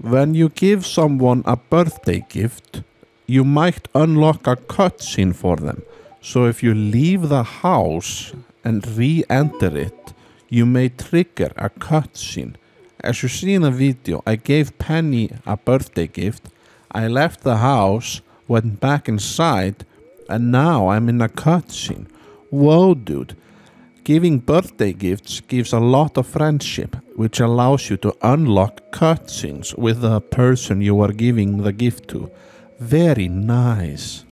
When you give someone a birthday gift, you might unlock a cutscene for them. So if you leave the house and re-enter it, you may trigger a cutscene. As you see in the video, I gave Penny a birthday gift. I left the house, went back inside, and now I'm in a cutscene. Whoa, dude. Giving birthday gifts gives a lot of friendship, which allows you to unlock cutscenes with the person you are giving the gift to. Very nice.